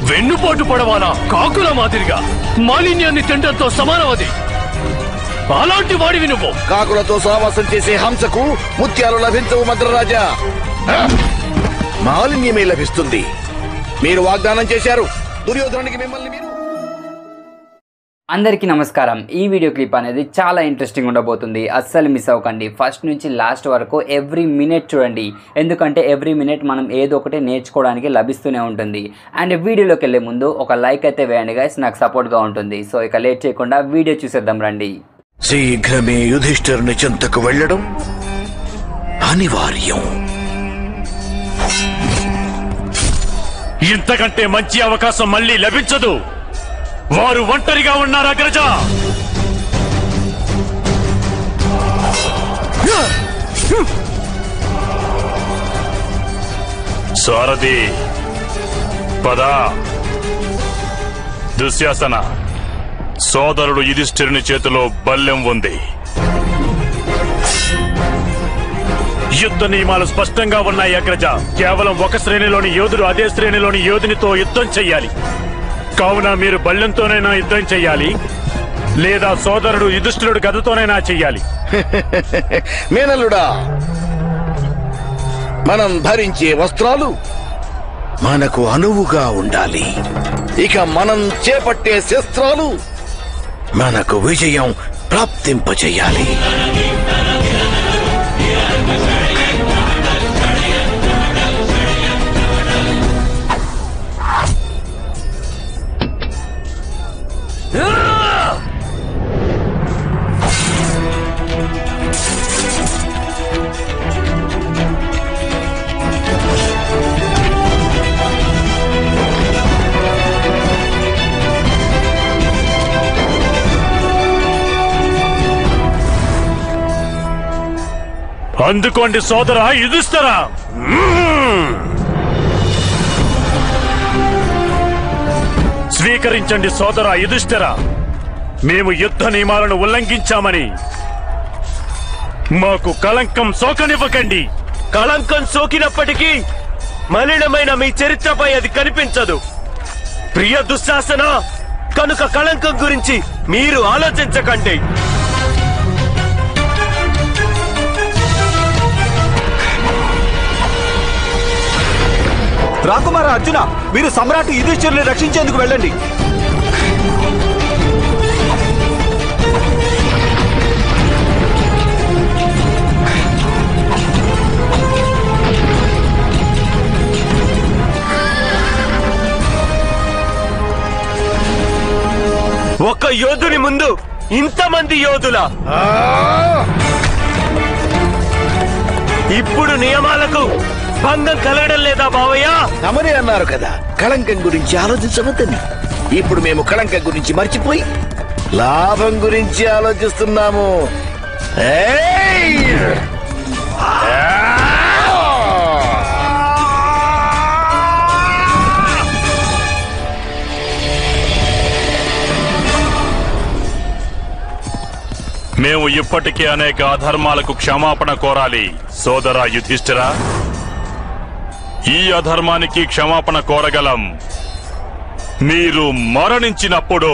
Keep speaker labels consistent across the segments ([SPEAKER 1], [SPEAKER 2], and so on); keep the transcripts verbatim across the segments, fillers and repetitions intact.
[SPEAKER 1] వెన్నుపోటు పడవాలా కాకుల మాదిరిగా మాలిన్యాన్ని తింటంతో సమానమది. అలాంటి వాడివి నువ్వు.
[SPEAKER 2] కాకులతో సహవాసం చేసే హంసకు ముత్యాలు లభించవు మద్రరాజా. మాలిన్యమే లభిస్తుంది. మీరు వాగ్దానం చేశారు దుర్యోధనునికి మిమ్మల్ని మీరు.
[SPEAKER 3] అందరికీ నమస్కారం. ఈ వీడియో క్లిప్ అనేది చాలా ఇంట్రెస్టింగ్ ఉండబోతుంది. అస్సలు మిస్ అవ్వకండి. ఫస్ట్ నుంచి లాస్ట్ వరకు ఎవ్రీ మినిట్ చూడండి. ఎందుకంటే ఎవ్రీ మినిట్ మనం ఏదో ఒకటి నేర్చుకోవడానికి లభిస్తూనే ఉంటుంది. అండ్ వీడియోలోకి వెళ్ళే ముందు ఒక లైక్ అయితే వేయండి గైస్, నాకు సపోర్ట్గా ఉంటుంది. సో ఇక లేట్ చేయకుండా వీడియో చూసేద్దాం రండి.
[SPEAKER 2] శీఘ్రమే యుధిష్ఠిరుని చెంతకు వెళ్ళడం అనివార్యం.
[SPEAKER 1] ఇంతకంటే మంచి అవకాశం మళ్ళీ లభించదు. వారు ఒంటరిగా ఉన్నారు అగ్రజ. సారథి పద. దుశ్శాసన, సోదరుడు యుధిష్ఠిరుని చేతిలో బల్లెం ఉంది. యుద్ధ నియమాలు స్పష్టంగా ఉన్నాయి అగ్రజ. కేవలం ఒక శ్రేణిలోని యోధుడు అదే శ్రేణిలోని యోధునితో యుద్ధం చెయ్యాలి. కావున మీరు బల్లెంతోనైనా యుద్ధం చెయ్యాలి, లేదా సోదరుడు యుధిష్ఠిరుడు గదతోనైనా చెయ్యాలి.
[SPEAKER 2] మేనల్లుడా, మనం ధరించే వస్త్రాలు మనకు అనువుగా ఉండాలి. ఇక మనం చేపట్టే శస్త్రాలు మనకు విజయం ప్రాప్తింపచేయాలి.
[SPEAKER 1] అందుకోండి సోదరా యుధిష్ఠిరా. స్వీకరించండి సోదరా యుధిష్ఠిరా. మేము యుద్ధ నియమాలను ఉల్లంఘించామని మాకు కళంకం సోకనివ్వకండి.
[SPEAKER 4] కళంకం సోకినప్పటికీ మలినమైన మీ చరిత్రపై అది కనిపించదు. ప్రియ దుశ్శాసన, కనుక కళంకం గురించి మీరు ఆలోచించకండి.
[SPEAKER 5] రాకుమార అర్జున, మీరు సమ్రాట్ యుధిష్ఠిరుని రక్షించేందుకు వెళ్ళండి.
[SPEAKER 4] ఒక యోధుని ముందు ఇంతమంది యోధుల. ఇప్పుడు నియమాలకు భంగం కలగడం లేదా బావయ్య?
[SPEAKER 2] తమరే అన్నారు కదా కళంకం గురించి ఆలోచించవద్దని. ఇప్పుడు మేము కళంకం గురించి మర్చిపోయి లాభం గురించి ఆలోచిస్తున్నాము.
[SPEAKER 1] మేము ఇప్పటికే అనేక అధర్మాలకు క్షమాపణ కోరాలి సోదరా యుధిష్ఠిరా. ఈ అధర్మానికి క్షమాపణ కోరగలం మీరు మరణించినప్పుడు.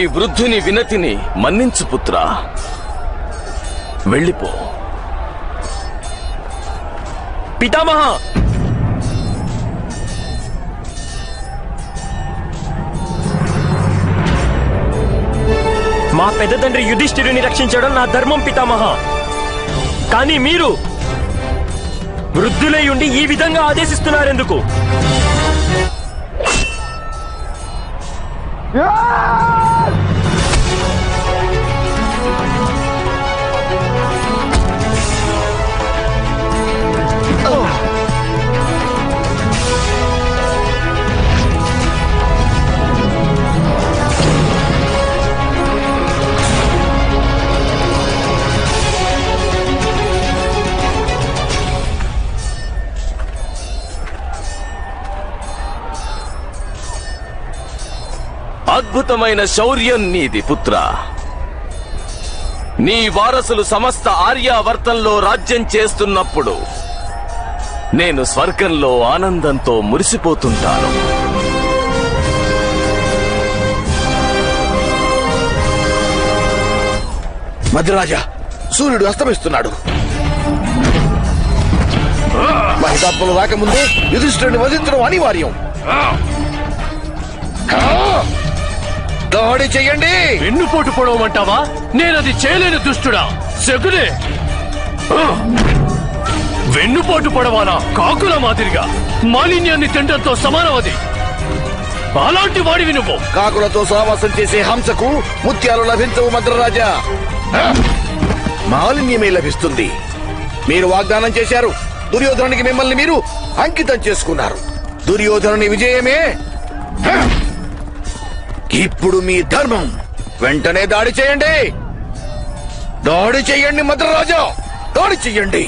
[SPEAKER 6] వృద్ధుని వినతిని మన్నించు పుత్రా. వెళ్ళిపో.
[SPEAKER 4] పితామహ, మా పెద్ద తండ్రి యుధిష్ఠిరుని రక్షించడం నా ధర్మం పితామహ. కానీ మీరు వృద్ధులై ఉండి ఈ విధంగా ఆదేశిస్తున్నారెందుకు?
[SPEAKER 6] అద్భుతమైన శౌర్యం నీది పుత్రా. నీ వారసులు సమస్త ఆర్యావర్తంలో రాజ్యం చేస్తున్నప్పుడు నేను స్వర్గంలో ఆనందంతో మురిసిపోతుంటాను.
[SPEAKER 2] మధ్యరాజా, సూర్యుడు అస్తమిస్తున్నాడు. మహితాత్మలు రాకముందే యుధిష్ఠిరుని వధించడం అనివార్యం. దాడి చెయ్యండి.
[SPEAKER 4] వెన్నుపోటు పొడవమంటావా? నేనది చేయలేని దుష్టుడా. శకునే, వెన్నుపోటు పొడవాలా? కాకుల మాదిరిగా మాలిన్యాన్ని తినడంతో సమానమది. అలాంటి వాడివి నువ్వు.
[SPEAKER 2] కాకులతో సహవాసం చేసే హంసకు ముత్యాలు లభించవు మద్రరాజా. మాలిన్యమే లభిస్తుంది. మీరు వాగ్దానం చేశారు. దుర్యోధనునికి మిమ్మల్ని మీరు అంకితం చేసుకున్నారు. దుర్యోధనుని విజయమే ఇప్పుడు మీ ధర్మం. వెంటనే దాడి చేయండి. దాడి చెయ్యండి మద్రరాజా, దాడి చెయ్యండి.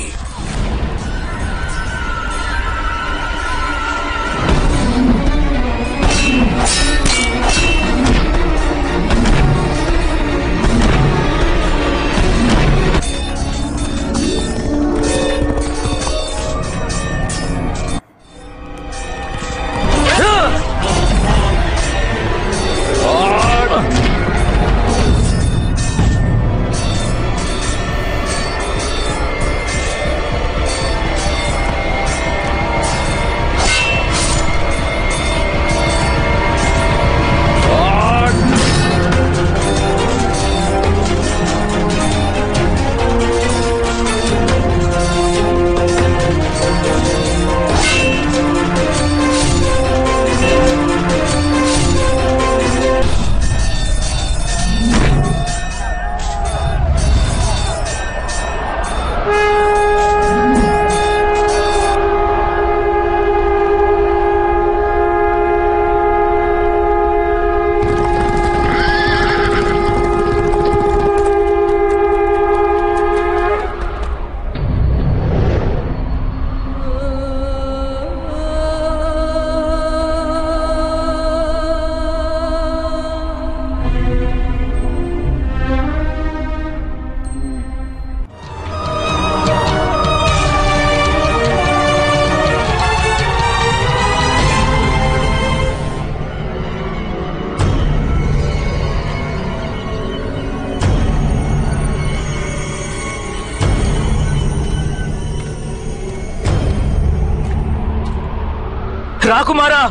[SPEAKER 4] రాకుమారా,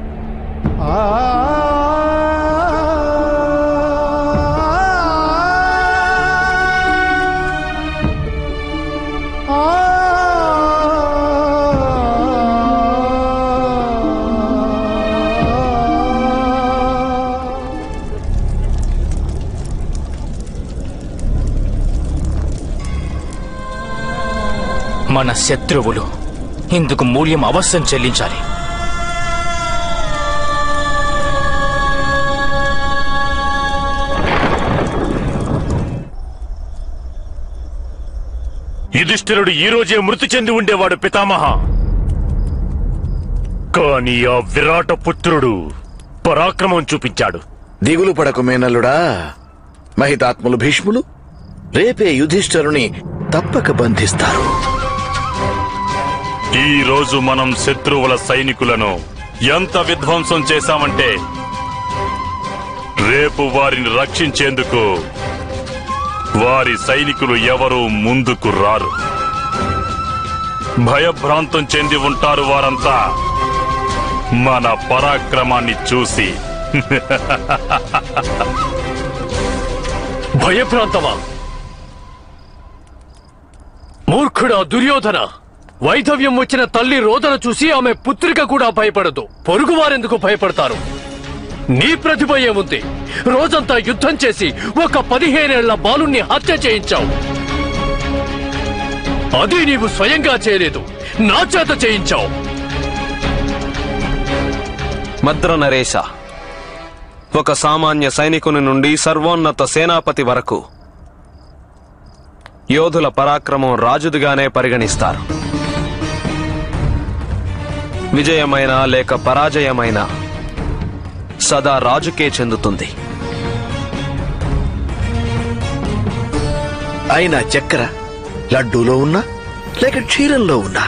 [SPEAKER 4] మన శత్రువులు ఇందుకు మూల్యం అవశ్యం చెల్లించాలి.
[SPEAKER 1] యుధిష్ఠిరుడు ఈ రోజే మృతి చెంది ఉండేవాడు పితామహ. కానీ ఆ విరాట పుత్రుడు పరాక్రమం చూపించాడు.
[SPEAKER 2] దిగులు పడకు మేనల్లుడా. మహితాత్ములు భీష్ములు రేపే యుధిష్ఠిరుని తప్పక బంధిస్తారు.
[SPEAKER 1] ఈ రోజు మనం శత్రువుల సైనికులను ఎంత విధ్వంసం చేశామంటే రేపు వారిని రక్షించేందుకు వారి సైనికులు ఎవరూ ముందుకు రారు. భయభ్రాంతం చెంది ఉంటారు వారంతా మన పరాక్రమాన్ని చూసి.
[SPEAKER 7] భయభ్రాంతమా? మూర్ఖుడా దుర్యోధన! వైధవ్యం వచ్చిన తల్లి రోదన చూసి ఆమె పుత్రిక కూడా భయపడదు. పొరుగువారెందుకు భయపడతారు? నీ ప్రతిభ ఏముంది? రోజంతా యుద్ధం చేసి ఒక పదిహేనేళ్ల బాలుణ్ణి హత్య చేయించావు. అది నీవు స్వయంగా చేయలేదు, నా చేత చేయించావు.
[SPEAKER 6] మద్ర నరేశ, ఒక సామాన్య సైనికుని నుండి సర్వోన్నత సేనాపతి వరకు యోధుల పరాక్రమం రాజుదిగానే పరిగణిస్తారు. విజయమైన లేక పరాజయమైన సదా రాజుకే చెందుతుంది.
[SPEAKER 2] అయినా చక్కెర లడ్డూలో ఉన్నా లేక క్షీరంలో ఉన్నా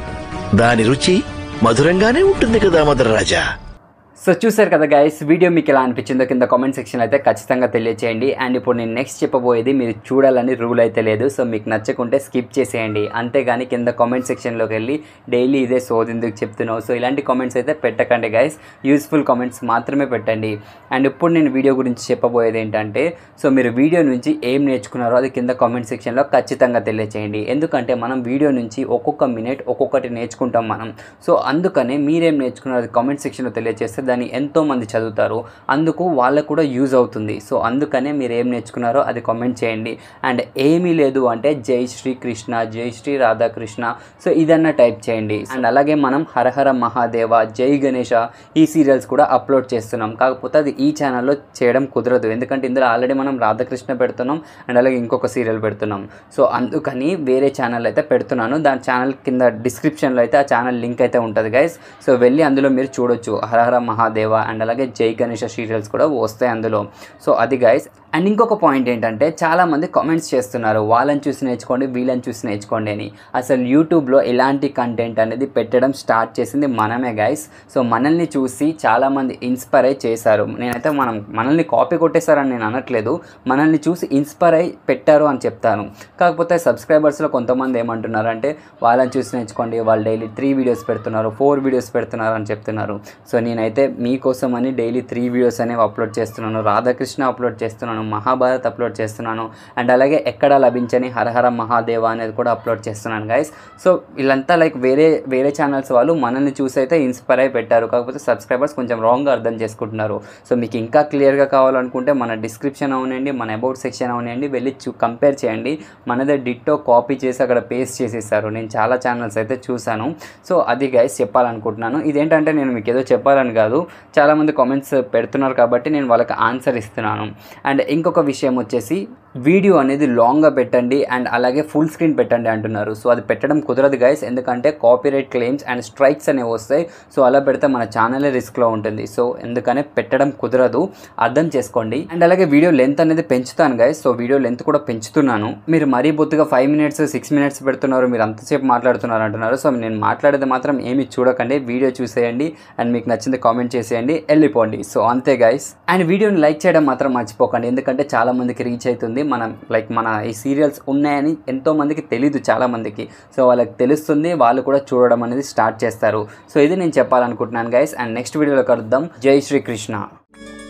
[SPEAKER 2] దాని రుచి మధురంగానే ఉంటుంది కదా మధురరాజా.
[SPEAKER 3] సో చూసారు కదా గైస్, వీడియో మీకు ఎలా అనిపించిందో కింద కామెంట్ సెక్షన్ అయితే ఖచ్చితంగా తెలియచేయండి. అండ్ ఇప్పుడు నేను నెక్స్ట్ చెప్పబోయేది మీరు చూడాలని రూల్ అయితే లేదు. సో మీకు నచ్చకుంటే స్కిప్ చేసేయండి. అంతేగాని కింద కామెంట్ సెక్షన్లోకి వెళ్ళి డైలీ ఇదే సోది ఎందుకు చెప్తున్నావు, సో ఇలాంటి కామెంట్స్ అయితే పెట్టకండి గైస్. యూస్ఫుల్ కామెంట్స్ మాత్రమే పెట్టండి. అండ్ ఇప్పుడు నేను వీడియో గురించి చెప్పబోయేది ఏంటంటే, సో మీరు వీడియో నుంచి ఏం నేర్చుకున్నారో అది కింద కామెంట్ సెక్షన్లో ఖచ్చితంగా తెలియచేయండి. ఎందుకంటే మనం వీడియో నుంచి ఒక్కొక్క మినిట్ ఒక్కొక్కటి నేర్చుకుంటాం మనం. సో అందుకనే మీరేం నేర్చుకున్నారో అది కామెంట్ సెక్షన్లో తెలియజేస్తే దాన్ని ఎంతోమంది చదువుతారు, అందుకు వాళ్ళకు కూడా యూజ్ అవుతుంది. సో అందుకనే మీరు ఏం నేర్చుకున్నారో అది కామెంట్ చేయండి. అండ్ ఏమీ లేదు అంటే జై శ్రీ కృష్ణ, జై శ్రీ రాధాకృష్ణ, సో ఇదన్నా టైప్ చేయండి. అండ్ అలాగే మనం హరహర మహాదేవ, జై గణేష ఈ సీరియల్స్ కూడా అప్లోడ్ చేస్తున్నాం. కాకపోతే అది ఈ ఛానల్లో చేయడం కుదరదు, ఎందుకంటే ఇందులో ఆల్రెడీ మనం రాధాకృష్ణ పెడుతున్నాం అండ్ అలాగే ఇంకొక సీరియల్ పెడుతున్నాం. సో అందుకని వేరే ఛానల్ అయితే పెడుతున్నాను. దాని ఛానల్ కింద డిస్క్రిప్షన్లో అయితే ఆ ఛానల్ లింక్ అయితే ఉంటుంది గైస్. సో వెళ్ళి అందులో మీరు చూడొచ్చు. హరహర మహాదేవ అండ్ అలాగే జై గణేష సీరియల్స్ కూడా వస్తాయి అందులో. సో అది గైస్. అండ్ ఇంకొక పాయింట్ ఏంటంటే, చాలామంది కామెంట్స్ చేస్తున్నారు వాళ్ళని చూసి నేర్చుకోండి, వీళ్ళని చూసి నేర్చుకోండి అని. అసలు యూట్యూబ్లో ఇలాంటి కంటెంట్ అనేది పెట్టడం స్టార్ట్ చేసింది మనమే గైస్. సో మనల్ని చూసి చాలామంది ఇన్స్పైర్ అయి చేశారు. నేనైతే మనం మనల్ని కాపీ కొట్టేశారని నేను అనట్లేదు, మనల్ని చూసి ఇన్స్పైర్ అయి పెట్టారు అని చెప్తాను. కాకపోతే సబ్స్క్రైబర్స్లో కొంతమంది ఏమంటున్నారు అంటే, వాళ్ళని చూసి నేర్చుకోండి, వాళ్ళు డైలీ త్రీ వీడియోస్ పెడుతున్నారు, ఫోర్ వీడియోస్ పెడుతున్నారు అని చెప్తున్నారు. సో నేనైతే మీకోసం అని డైలీ త్రీ వీడియోస్ అనేవి అప్లోడ్ చేస్తున్నాను. రాధాకృష్ణ అప్లోడ్ చేస్తున్నాను, మహాభారత్ అప్లోడ్ చేస్తున్నాను అండ్ అలాగే ఎక్కడ లభించని హరహర మహాదేవ అనేది కూడా అప్లోడ్ చేస్తున్నాను గైస్. సో వీళ్ళంతా లైక్ వేరే వేరే ఛానల్స్ వాళ్ళు మనల్ని చూసి అయితే ఇన్స్పైర్ అయి పెట్టారు. కాకపోతే సబ్స్క్రైబర్స్ కొంచెం రాంగ్గా అర్థం చేసుకుంటున్నారు. సో మీకు ఇంకా క్లియర్గా కావాలనుకుంటే మన డిస్క్రిప్షన్ అవునండి, మన అబౌట్ సెక్షన్ అవునండి, వెళ్ళి చూ కంపేర్ చేయండి. మనదే డిట్టో కాపీ చేసి అక్కడ పేస్ట్ చేసేసారు. నేను చాలా ఛానల్స్ అయితే చూశాను. సో అది గైస్ చెప్పాలనుకుంటున్నాను. ఇదేంటంటే నేను మీకు ఏదో చెప్పాలని కాదు, చాలామంది కామెంట్స్ పెడుతున్నారు కాబట్టి నేను వాళ్ళకి ఆన్సర్ ఇస్తున్నాను. అండ్ ఇంకొక విషయం వచ్చేసి, వీడియో అనేది లాంగ్గా పెట్టండి అండ్ అలాగే ఫుల్ స్క్రీన్ పెట్టండి అంటున్నారు. సో అది పెట్టడం కుదరదు గైస్, ఎందుకంటే కాపీరైట్ క్లెయిమ్స్ అండ్ స్ట్రైక్స్ అనేవి వస్తాయి. సో అలా పెడితే మన ఛానలే రిస్క్లో ఉంటుంది. సో ఎందుకనే పెట్టడం కుదరదు, అర్థం చేసుకోండి. అండ్ అలాగే వీడియో లెంత్ అనేది పెంచుతాను గైస్. సో వీడియో లెంత్ కూడా పెంచుతున్నాను. మీరు మరీ బొత్తుగా ఫైవ్ మినిట్స్ సిక్స్ మినిట్స్ పెడుతున్నారు, మీరు అంతసేపు మాట్లాడుతున్నారు అంటున్నారు. సో నేను మాట్లాడేది మాత్రం ఏమి చూడకండి, వీడియో చూసేయండి అండ్ మీకు నచ్చింది కామెంట్ చేసేయండి, వెళ్ళిపోండి. సో అంతే గైస్. అండ్ వీడియోని లైక్ చేయడం మాత్రం మర్చిపోకండి, ఎందుకంటే చాలా మందికి రీచ్ అవుతుంది. మనం లైక్ మన ఈ సీరియల్స్ ఉన్నాయని ఎంతో మందికి తెలీదు చాలా మందికి. సో వాళ్ళకి తెలుస్తుంది, వాళ్ళు కూడా చూడడం అనేది స్టార్ట్ చేస్తారు. సో ఇది నేను చెప్పాలనుకుంటున్నాను గైస్. అండ్ నెక్స్ట్ వీడియోలో కలుద్దాం. జై శ్రీకృష్ణ.